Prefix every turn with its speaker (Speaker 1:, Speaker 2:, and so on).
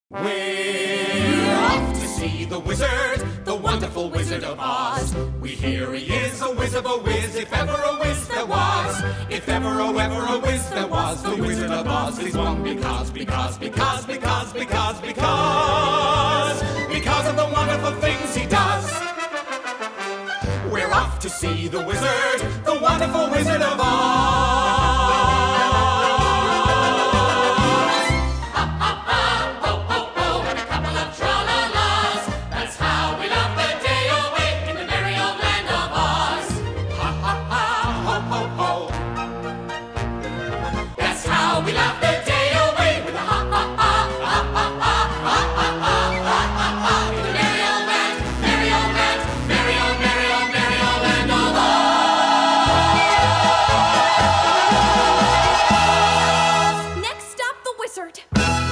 Speaker 1: We're off to see the wizard, the wonderful Wizard of Oz. We hear he is a whiz of a whiz, if ever a whiz there was. If ever a whiz there was, the Wizard of Oz is one because of the wonderful things he does. We're off to see the wizard, the wonderful Wizard of Oz.
Speaker 2: Next stop, the wizard.